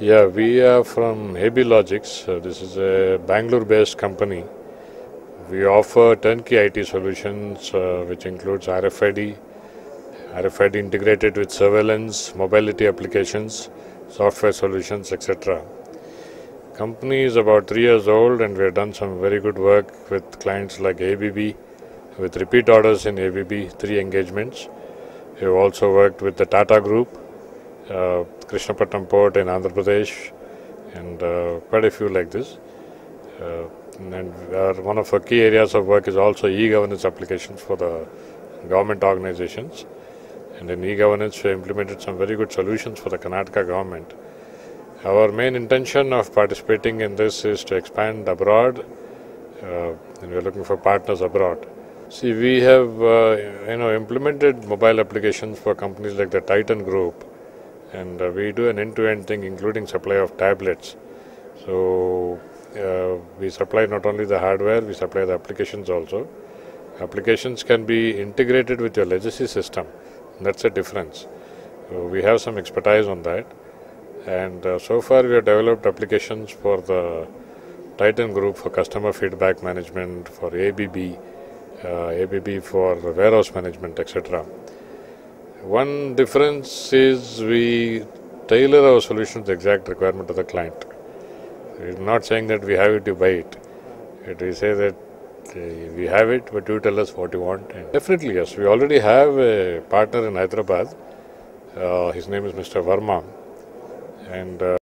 Yeah, we are from AB Logics. This is a Bangalore-based company. We offer turnkey IT solutions, which includes RFID integrated with surveillance, mobility applications, software solutions, etc. Company is about 3 years old, and we have done some very good work with clients like ABB, with repeat orders in ABB, 3 engagements. We have also worked with the Tata Group, Krishnapatnam Port in Andhra Pradesh, and quite a few like this. One of our key areas of work is also e-governance applications for the government organizations. And in e-governance, we implemented some very good solutions for the Karnataka government. Our main intention of participating in this is to expand abroad, and we are looking for partners abroad. See, we have implemented mobile applications for companies like the Titan Group, and we do an end-to-end thing, including supply of tablets. So we supply not only the hardware, we supply the applications also. Applications can be integrated with your legacy system. That's a difference. We have some expertise on that, and so far we have developed applications for the Titan Group for customer feedback management, for ABB for warehouse management, etc. One difference is we tailor our solution to the exact requirement of the client. We're not saying that we have it, you buy it. We say that we have it, but you tell us what you want. And definitely, yes. We already have a partner in Hyderabad. His name is Mr. Verma. And